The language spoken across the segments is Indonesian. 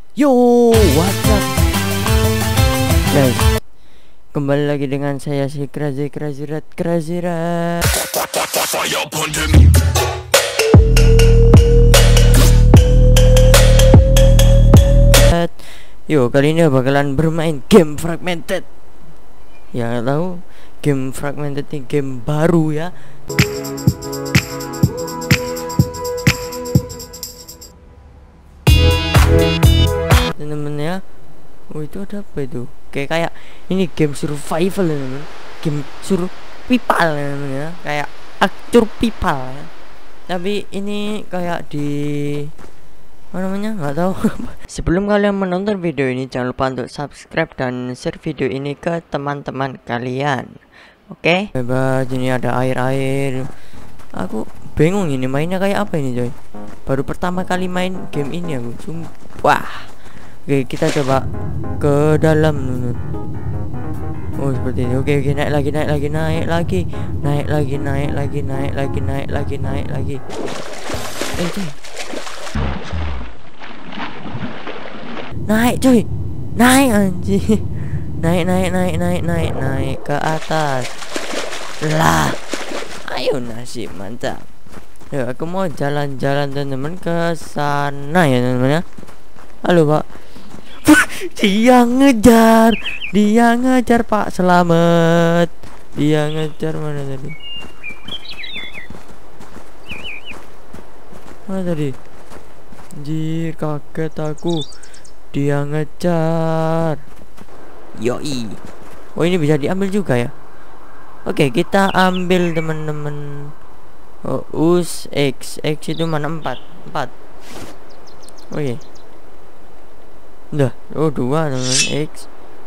Yo, what's up guys? Kembali lagi dengan saya si Crazy Rat. Yo, kali ini bakalan bermain game Fragmented. Ya nggak tahu, game Fragmented ini game baru ya. Temen-temen ya. Oh, itu ada apa itu? Kayak ini game survival ya, teman. Game survival ya, teman ya. Kayak aktor pipal ya. Tapi ini kayak di apa namanya? Nggak tahu. Sebelum kalian menonton video ini, jangan lupa untuk subscribe dan share video ini ke teman-teman kalian. Oke? Bebas, ini ada air. Aku bingung ini mainnya kayak apa ini, coy. Baru pertama kali main game ini aku. Sumpah. Oke, kita coba ke dalam. Oh, seperti ini. Oke, naik lagi. Naik, coy. Naik anjing. Naik ke atas. Lah. Ayo nasib mantap. Ya, aku mau jalan-jalan teman-teman ke sana ya, teman-teman ya. Halo, Pak. Dia ngejar Pak Selamat. Dia ngejar mana tadi? Anjir, kaget aku. Dia ngejar. Yoi. Oh, ini bisa diambil juga ya. Oke, kita ambil teman-teman. Oh, X itu mana? 4. Oke. Udah, oh 2 teman X.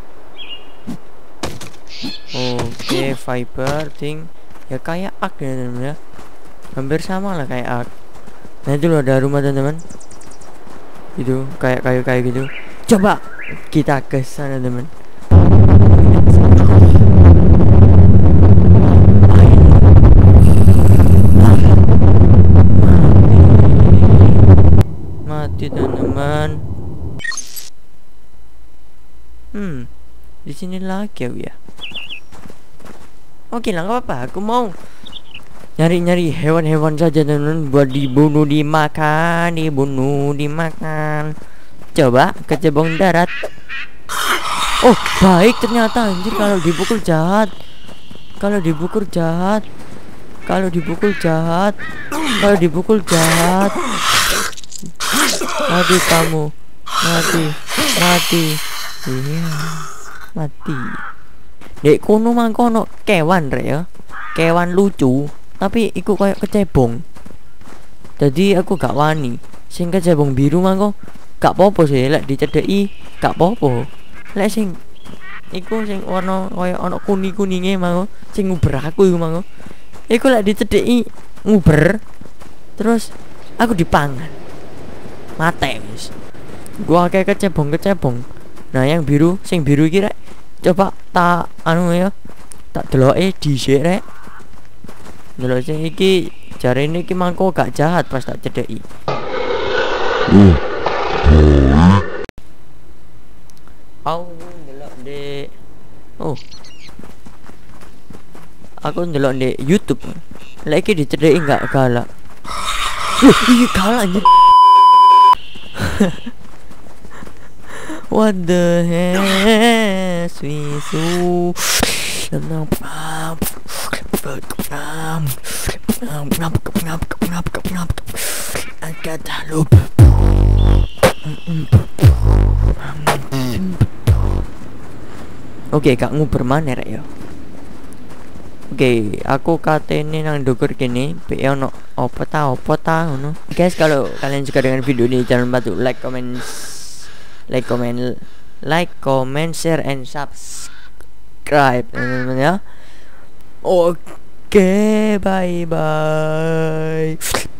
Oke, fiber thing. Ya kayak ak ya teman ya. Hampir sama lah kayak ak. Nah, itu loh ada rumah teman-teman. Itu kayak kayu gitu. Coba kita ke sana teman. Mati teman-teman. Di sini lagi ya. Oke lah, nggak apa-apa. Aku mau nyari hewan-hewan saja teman-teman, buat dibunuh dimakan. Coba kecebong darat. Oh, baik ternyata anjir. Kalau dipukul jahat. Mati kamu. Mati. Iya, mati. Dek kono mangkono kewan rek ya. Kewan lucu, tapi iku kayak kecebong. Jadi aku gak wani. Sing kecebong biru mangko gak popo sih, lek dicedeki gak popo. Lek sing iku sing warna kaya ana kuning-kuninge mangko, sing nguber aku iku mangko. Iku lek dicedeki nguber, terus aku dipangan. Mate wis. Gua kayak kecebong. Nah, yang biru, sing biru iki rek. Coba tak anu ya. Tak deloke dhisik rek. Delok sing iki jarene iki mangko gak jahat pas tak cedeki. Aku ndelok di YouTube. Lek iki dicedeki gak galak. Iya galak anjir. What the hell, Swisu? Angkat halus. Oke, kak nguber mana rek ya? Oke, aku katene nang ndukur kene, be ono apa ta ngono. Guys, kalau kalian suka dengan video ini jangan lupa tuh like, comment, share, and subscribe teman-teman ya. Oke, bye.